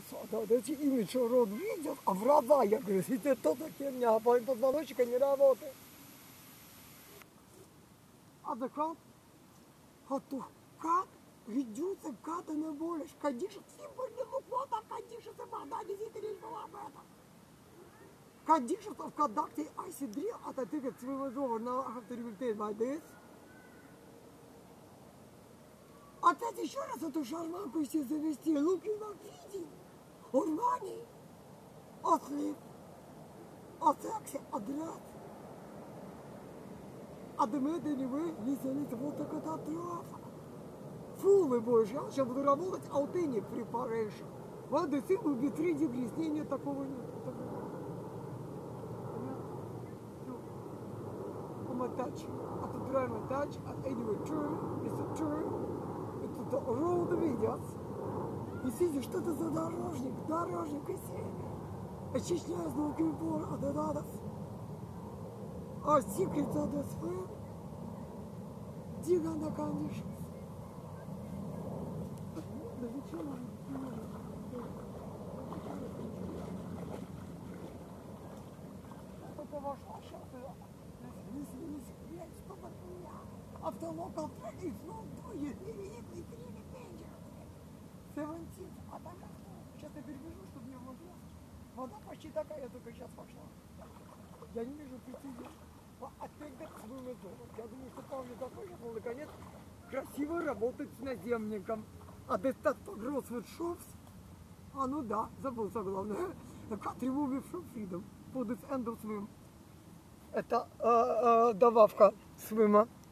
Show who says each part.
Speaker 1: да, эти имидж рот видят, а врага, я говорю, это то-то херня, а позвоночника не работает. Адекват, как ведется катана болешь, кадишь, символьный вот, а кадишь, это вода, действительно речь была об этом. Кадишь, в кадакте, а сидри, а ты как своего зова на авторитет войдет. Опять еще раз эту шарманку все завести, луки на виде, урмани, ослив, о сексе, отряд. А до меня не вы, если вот так катастрофа. Фулы больше, я сейчас буду работать, а у ты не припаришь. Вот и ты в витрине грязнения такого нет. Touch, at the driver touch, at anyway turn, it's a turn, it's the road видят. И сидишь, что это за дорожник, и очищаю звуки упора, а ты надо. А secret of the swim, dig on the conditions. Да зачем он? Только вошла сейчас. Автолокал трек, ну, дует, невероятный трек, пенджер. 17, а так, сейчас я перебежу, чтобы не было. Вода почти такая, я только сейчас пошла. Я не вижу прецедента. Опять так свой зону. Я думаю, что Павел такой, я был наконец красиво работать с наземником. А достать погроз вот шовс. А ну да, забылся главное. Cut remove from freedom. For this end of swim. Это добавка свима.